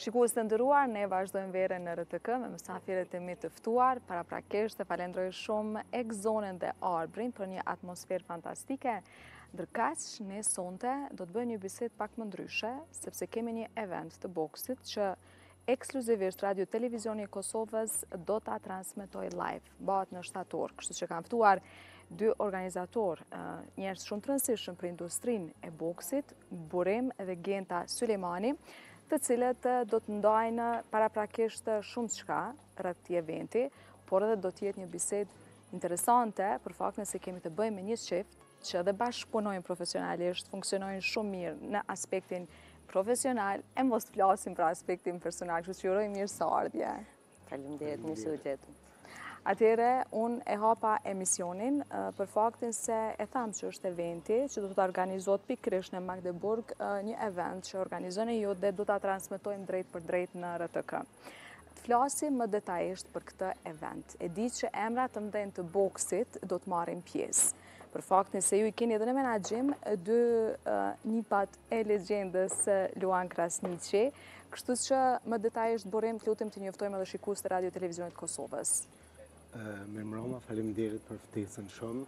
Shikues të nderuar, ne vazhdojmë verën në RTK me mësafiret e mi të ftuar. Paraprakisht e falenderoj shumë 𝐫𝐭𝐤𝐥𝐢𝐯 dhe 𝐼𝐸 për një atmosferë fantastike. Ndërkaq, ne sonte do të bëjmë një bisedë pak më ndryshe, sepse kemi një event të boksit që ekskluzivisht Radio Televizioni i Kosovës do ta transmetoj live. Bëhet në shtator, kështu që kam ftuar dy organizator, njerëz shumë të rëndësishëm për industrinë e boksit, Burim dhe Genta Sylejmani, të cilët do të ndajnë paraprakisht shumë çka rreth këtij eventi, por edhe do të jetë një bisedë interesante për faktin se kemi të bëjmë me një çift që edhe bashkëpunojnë profesionalisht, funksionojnë shumë mirë në aspektin profesional, e mos të flasim për aspektin personal, kështu që ju uroj mirëseardhje. Faleminderit, mirë se u gjetëm. Atëherë, unë e hapa emisionin për faktin se e thamë që është eventi që do të organizohet pikërisht në Magdeburg, një event që organizoni ju dhe do ta transmetojmë drejt për drejt në RTK. Të flasim më detajisht për këtë event. E di që emra të mëdhenj të boksit do të marrin pjesë. Për faktin se ju i keni edhe në menaxhim dy nipat e legjendës 𝐫𝐭𝐤𝐥𝐢𝐯, kështu që më detajisht Burim të lutem të njoftojmë edhe shikues të Radio Televizionit Kosovës. Mirëmbrëma, faleminderit për ftesën shumë.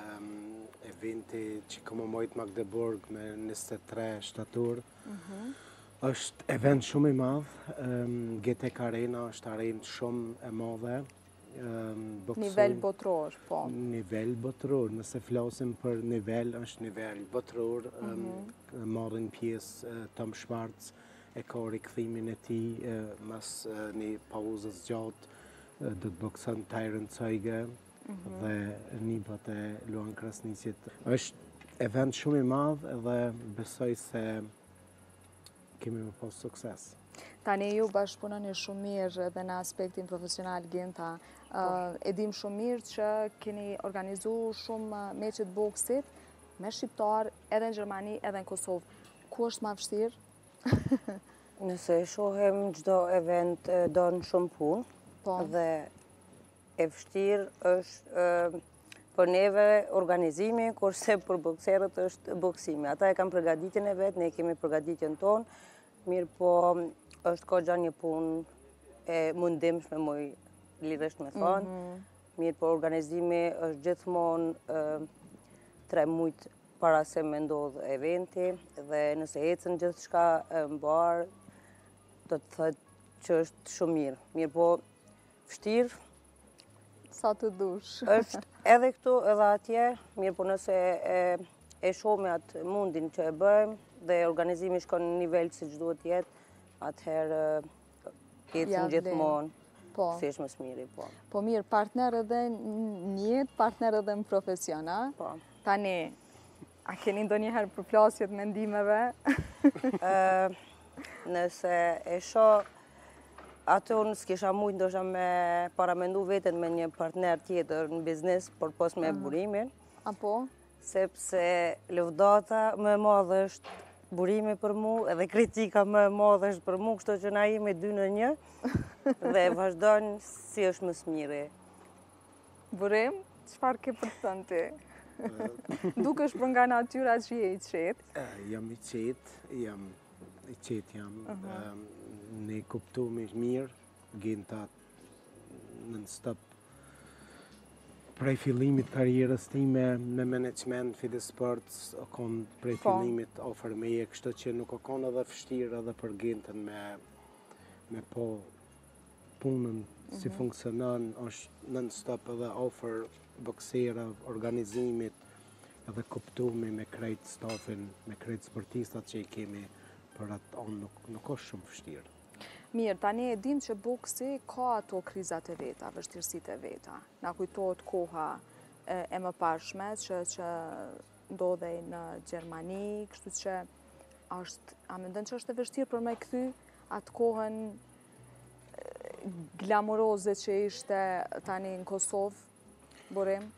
Eventi që komemojt Magdeburg me 23 shtator është event shumë i madh. GTK Arena është arenë shumë e madhe. Nivel botror, po. Nivel botror, nëse flasim për nivel, është nivel botror. Marrin pjesë Tom Schwarz e ka rikthimin e tij mas një pauzës gjatë. Do të bokson 𝐫𝐭𝐤𝐥𝐢𝐯 dhe nipat e 𝐫𝐭𝐤𝐥𝐢𝐯. Është event shumë i madh dhe besoj se kemi më pas sukses. Tani ju bashkëpunoni shumë mirë edhe në aspektin profesional, Genta. E dim shumë mirë që keni organizuar shumë meqe të boksit me shqiptar edhe në Gjermani edhe në Kosovë. Ku është më vështirë? Nëse shohim çdo event don shumë punë. Dhe e vështirë është për neve organizimi, kurse për bokserët është boksimi. Ata e kanë përgatitjen e vet, ne kemi përgatitjen tonë, mirë po është goxha një punë e mundimshme më lidhësh me thonë. Mirë po organizimi është gjithmonë 3 muaj para se me ndodh eventi dhe nëse ecën gjithçka mbar, do të thotë që është shumë mirë. Mirë po vështirë. Sa të dush. Është edhe këtu edhe atje, mirë po nëse e shohim atë mundin që e bëjmë dhe organizimi shkon në nivel siç duhet jetë, atëherë ecim gjithmonë. Po. Si është më së miri, po. Po mirë, partner edhe në jetë, partner edhe në profesion, a? Po. Tani, a keni ndonjëherë përplasje të mendimeve? Nëse e shoh atë unë s'kisha mujt ndoshta me paramendu veten me një partner tjetër në biznes, por pos me Burimin. Apo? Sepse lëvdata më e madhe është Burimi për mu, edhe kritika më e madhe është për mu, kështu që na jemi 2 në 1 dhe vazhdojnë si është më së miri. Burim, çfarë ke për të thënë ti? Dukesh për nga natyra që je i qetë. Jam i qetë, jam. Ne kuptojmë mirë, Genta non-stop. Prej fillimit karrierës time me menexment, Fides Sports, o konë prej fillimit ofër meje, kështu që nuk o konë edhe vështirë edhe për Gentën me po punën si funksionon, është non-stop edhe ofër boksera, organizimit, edhe kuptojmë me krejt stafin, me krejt sportistat që i kemi, për atë onë nuk është shumë vështirë. Mirë, tani e dim që boksi ka ato krizat e veta, vështirësitë e veta. Na kujtohet koha e mëparshme që ndodhej në Gjermani, kështu që a mendon që është e vështirë për me kthy atë kohën glamoroze që ishte tani në Kosovë, Burim?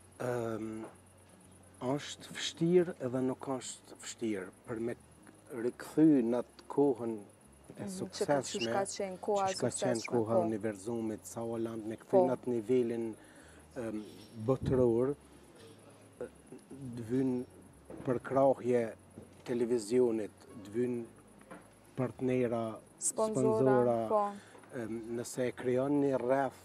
Është vështirë edhe nuk është vështirë. Për me rikthy në atë kohën e suksesshme, që ka qenë koha univerzumit, sa Holland me kthy në atë nivelin botror, dë vynë përkrahje televizionit, dë vynë partnera, Sponsora, po. Nëse e krijon një rreth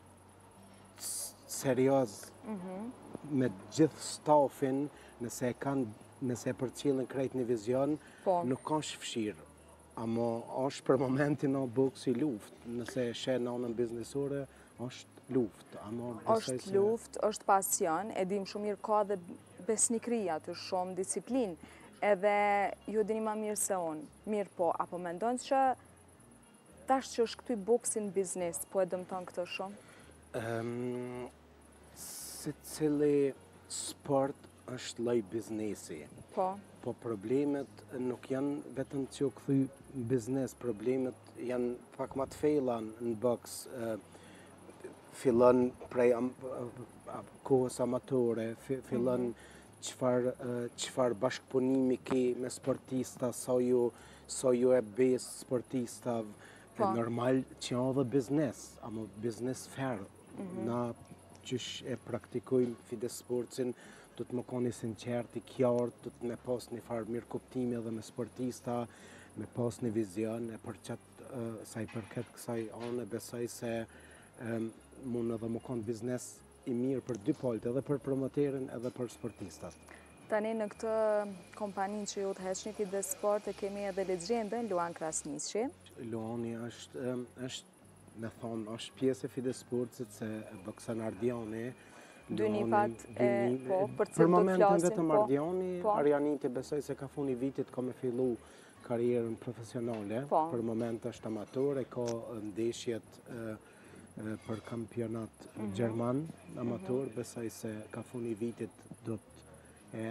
serioz me gjithë stafin, nëse e përcjellin krejt një vizion, nuk ka shfshirë. Amo është për momentin o boksi luftë. Nëse e she anën biznesore, është luftë. Është luftë, është pasion, e dim shumë mirë ka dhe besnikria të shumë disiplinë. Edhe ju dini ma mirë se unë. Mirë po, apo mendon që tash që është këtu boksi në biznes, po e dëmton këtë shumë? Secili sport është lloj biznesi. Po problemet nuk janë vetëm që u kthy biznes, problemet janë pak më të thella në boks. Fillon prej kohës amatore, fillon çfarë bashkëpunimi ke me sportista, sa ju e bes sportistave. Normal që janë dhe biznes, ama biznes fair. Na qysh e praktikojmë fides sportsin, do të më koni sinqert i qartë, do të me pas një farë mirë kuptimi edhe me sportista, me pas një vizion, e për qatë sa i përket kësaj anë, besoj se mund edhe më konë biznes i mirë për dy palët, edhe për promoterin, edhe për sportistat. Tani në këtë kompanin që ju të heqni fides sport, e kemi edhe legjendën Luan Krasniqi. Luani është me thonë, është pjesë e fides sportsit se boksan Ardiani. Dy nipat për momentin vetëm Ardiani, Arjaniti besoj se ka funi vitit ka me fillu karierën profesionale. Për moment është amator, e ka ndeshjet për kampionat Gjerman amator, besoj se ka funi vitit do të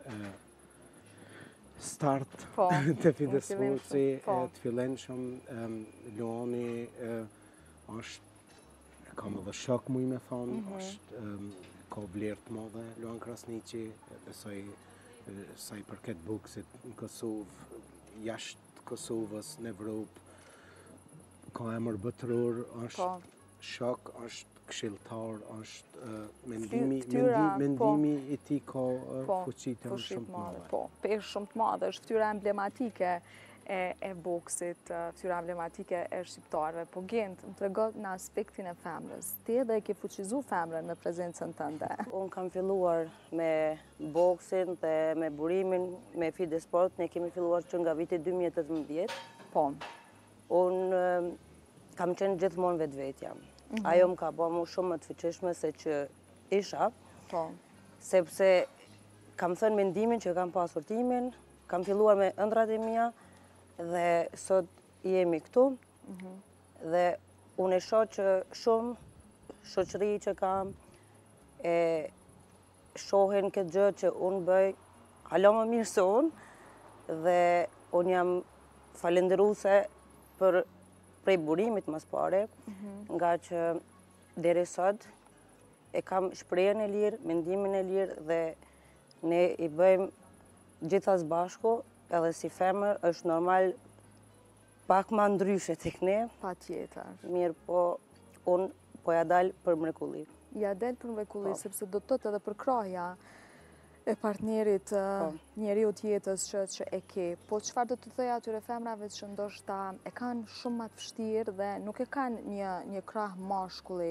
start të fides sportsi, të fillenshëm. Luani është, kam edhe shok muj me thonë, është ka vlerë të madhe, Luan Krasniqi, besoj sa i përket boksit në Kosovë, jashtë Kosovës, në Evropë, ka emër botëror, është shok, është këshilltar, është mendimi i tij ka fuqitë shumë të madhe. Po, peshë shumë të madhe, është fytyra emblematike e boksit, fytyra emblematike e shqiptarëve. Po Genta, më tregon në aspektin e femrës. Ti edhe e ke fuqizu femrën në prezencën tënde. Unë kam filluar me boksin dhe me burimin, me fides sport, ne kemi filluar që nga viti 2018. Po. Unë kam qenë gjithmonë vetvetja. Ajo më ka bërë mu shumë më të fuqishme se që isha, sepse kam thënë mendimin që kam pasur timin, kam filluar me ëndrat e mia dhe sot jemi këtu dhe unë e shoh që shumë shoqëri që kam e shohin këtë gjë që unë bëj hala më mirë se unë dhe unë jam falenderuese prej burimit mas pare, nga që deri sot e kam shprehjen e lirë, mendimin e lirë dhe ne i bëjmë gjithas bashku, edhe si femër është normal pak ma ndryshe tek ne. Patjetër. Mirë, po unë po ja dal për mrekulli. Ja del për mrekulli, sepse do të thotë edhe për krahja e partnerit, njeriu të jetës që e ke. Po çfarë do të thëjë atyre femrave që ndoshta e kanë shumë më të vështirë dhe nuk e kanë një krah mashkulli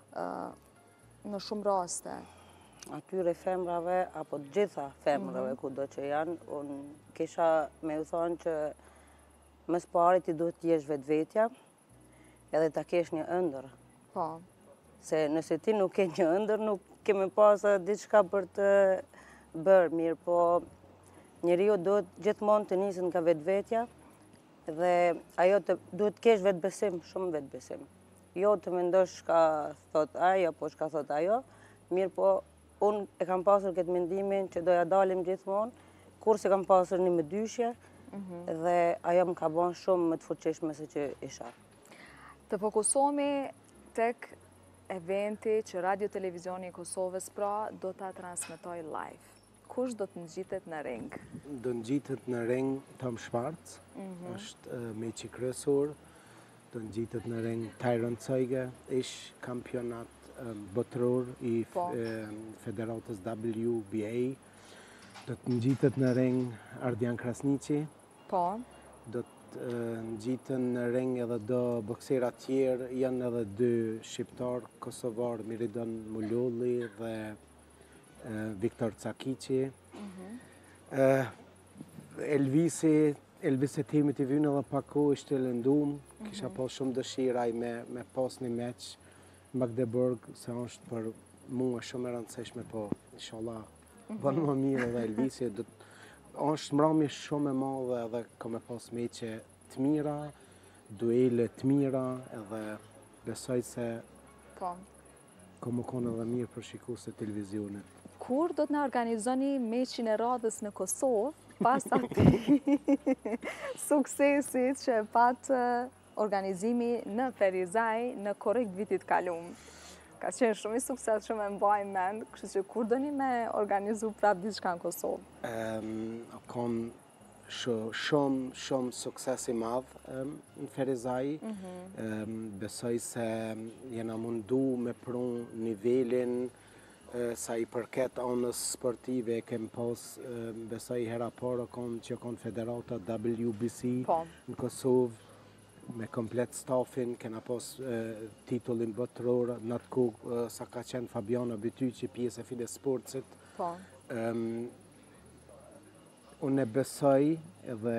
në shumë raste? Atyre femrave, apo të gjitha femrave kudo që janë, unë kisha me u thonë që më së pari ti duhet të jesh vetvetja edhe ta kesh një ëndër. Po. Se nëse ti nuk ke një ëndër, nuk kemi pasë diçka për të bërë mirë, po njeriu duhet gjithmonë të niset nga vetvetja dhe ajo duhet të kesh vetbesim, shumë vetbesim. Jo të mendosh çka thot ai apo çka thot ajo, mirë po unë e kam pasur këtë mendimin që doja dalim gjithmonë, kurse kam pasur një mëdyshje dhe ajo më ka bën shumë më të fuqishme se që isha. Të fokusohemi tek eventi që Radio Televizioni i Kosovës pra do ta transmetoj live. Kush do të ngjitet në ring? Do ngjitet në ring Tom Schwarz, është meqi kryesor. Do ngjitet në ring 𝐫𝐭𝐤𝐥𝐢𝐯, ish kampionat botëror i federatës WBA. Do të ngjitet në ring Ardian Krasniqi. Po. Do ngjiten në ring edhe do boksera tjerë, janë edhe 2 shqiptar kosovar, Miridon Mulolli dhe Viktor 𝐫𝐭𝐤𝐥𝐢𝐯. Elvisi timit I vynë edhe pak kohë ishte lëndum, kisha pas shumë dëshiraj me pas një meq Magdeburg, se është për mua shumë e rëndësishme, po inshallah bën më mirë edhe Elvisi. Është mbrëmje shumë e madhe edhe ka me pas meqe të mira, duele të mira, edhe besoj se ka më konë edhe mirë për shikuesit e televizionit. Kur do të na organizoni meqin e radhës në Kosovë, pas atij suksesit që e pat organizimi në Ferizaj në korrekt vitit kalum? Ka qenë shumë I sukses, shumë e mbaj mend, kështu që kur doni me organizu prapë diçka në Kosovë? Kam shumë sukses I madh në Ferizaj. Besoj se jena mundu me prun nivelin sa I përket anës sportive, kem pas besoj hera parë që kon federata WBC në Kosovë, me komplet stafin, kena pas titullin botëror, në atë kohë sa ka qenë Fabiana Bytyqi, pjesë e Fides Sportsit. Unë e besoj edhe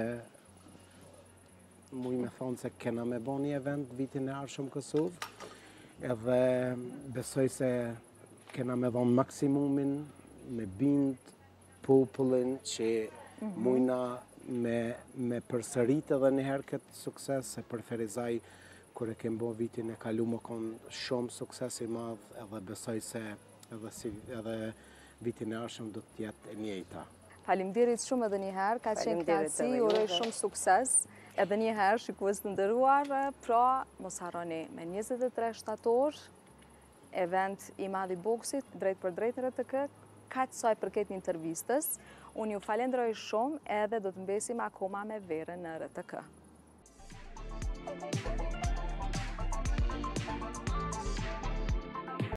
muj me thonë se kena me bo një event vitin e arshëm Kosovë, edhe besoj se kena me dhonë maksimumin, me bind popullin që mujna me përsërit edhe njëherë këtë sukses, se për Ferizaj, kur e kem bo vitin e kalu më konë shumë sukses I madh, edhe besoj se edhe vitin e arshëm do të jetë e njëjta. Faleminderit shumë edhe njëherë, ka qenë kënaqësi, uroj shumë sukses. Edhe njëherë, shikues të nderuar, pra mos harroni me 23 shtator, event I madh I boksit, drejt për drejt në RTK, kaq sa I përket një intervistës. Unë ju falenderoj shumë edhe do të mbesim akoma me Verën në RTK.